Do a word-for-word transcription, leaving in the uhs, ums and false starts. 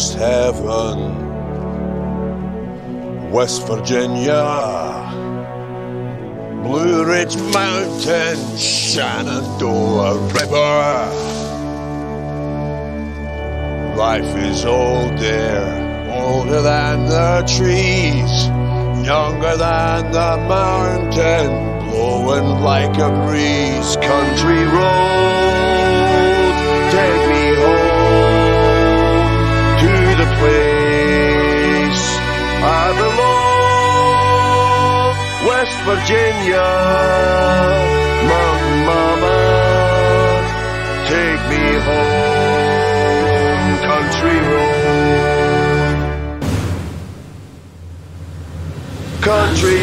almost heaven. West Virginia, Blue Ridge Mountain, Shenandoah River. Life is old there, older than the trees, younger than the mountain, blowing like a breeze. Country road, take me home to the place I belong. West Virginia, Mountain Mama, take me home, country road. Country